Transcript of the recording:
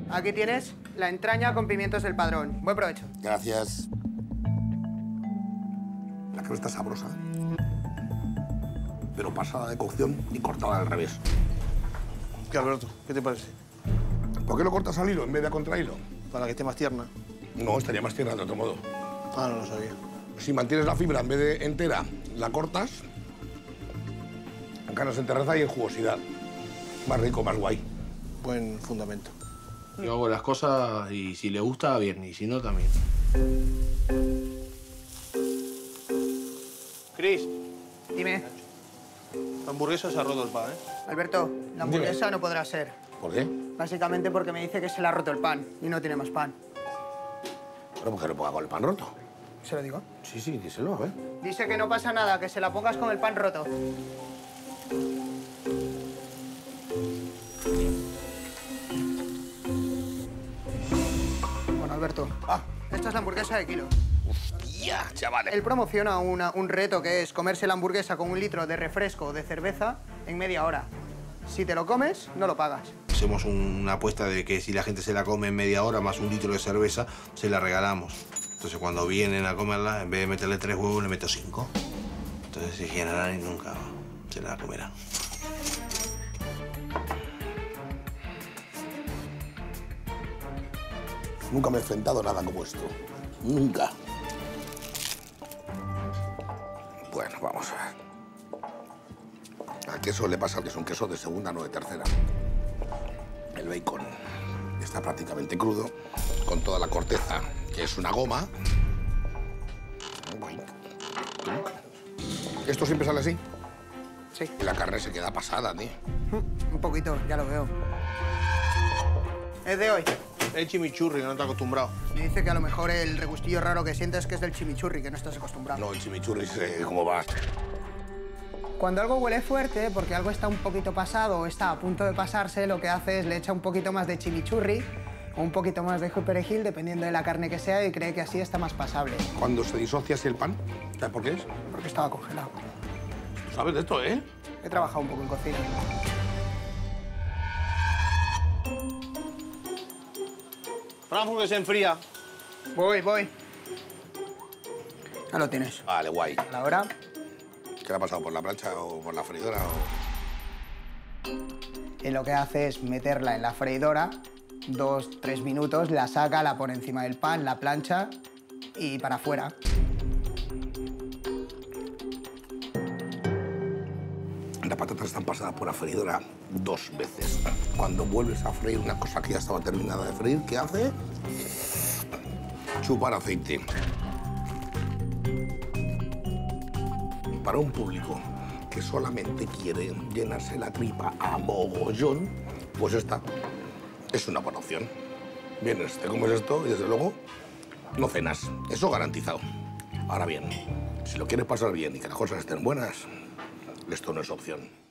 Aquí tienes la entraña con pimientos del Padrón. Buen provecho. Gracias. La carne está sabrosa, pero pasada de cocción y cortada al revés. ¿Qué, Alberto? ¿Qué te parece? ¿Por qué lo cortas al hilo en vez de a contrahilo? Para que esté más tierna. No, estaría más tierna de otro modo. Ah, no lo sabía. Si mantienes la fibra en vez de entera, la cortas, ganas en terraza y en jugosidad. Más rico, más guay. Buen fundamento. Yo hago las cosas y si le gusta, bien, y si no, también. Cris, Dime, la hamburguesa se ha roto el pan, ¿eh? Alberto, la hamburguesa no podrá ser. ¿Por qué? Básicamente porque me dice que se le ha roto el pan y no tiene más pan. Bueno, porque lo ponga con el pan roto. ¿Se lo digo? Sí, sí, díselo, a ver. Dice que no pasa nada, que se la pongas con el pan roto. Bueno, Alberto, esta es la hamburguesa de kilo. ¡Ya, chavales! Él promociona un reto que es comerse la hamburguesa con 1 litro de refresco o de cerveza en media hora. Si te lo comes, no lo pagas. Hacemos una apuesta de que si la gente se la come en media hora más 1 litro de cerveza, se la regalamos. Entonces, cuando vienen a comerla, en vez de meterle 3 huevos, le meto 5. Entonces se llenarán y nunca se la comerán. Nunca me he enfrentado a nada como esto. Nunca. Bueno, vamos a ver. Al queso le pasa que es un queso de segunda, no de tercera. El bacon está prácticamente crudo, con toda la corteza, que es una goma. ¿Esto siempre sale así? Sí. Y la carne se queda pasada, tío. Un poquito, ya lo veo. Es de hoy. El chimichurri, que no te acostumbrado. Me dice que a lo mejor el regustillo raro que sientes que es del chimichurri, que no estás acostumbrado. No, el chimichurri, ¿cómo va? Cuando algo huele fuerte, porque algo está un poquito pasado o está a punto de pasarse, lo que hace es le echa un poquito más de chimichurri o un poquito más de perejil, dependiendo de la carne que sea, y cree que así está más pasable. Cuando se disocia así el pan, ¿sabes por qué es? Porque estaba congelado. Tú sabes de esto, ¿eh? He trabajado un poco en cocina. Frankfurt que se enfría. Voy. Ya lo tienes. Vale, guay. A la hora. ¿Qué le ha pasado? ¿Por la plancha o por la freidora? Y lo que hace es meterla en la freidora 2-3 minutos, la saca, la pone encima del pan, la plancha y para afuera. Las patatas están pasadas por la freidora 2 veces. Cuando vuelves a freír una cosa que ya estaba terminada de freír, ¿qué hace? Chupar aceite. Para un público que solamente quiere llenarse la tripa a mogollón, pues esta es una buena opción. Vienes, te comes esto y desde luego no cenas. Eso garantizado. Ahora bien, si lo quieres pasar bien y que las cosas estén buenas, esto no es opción.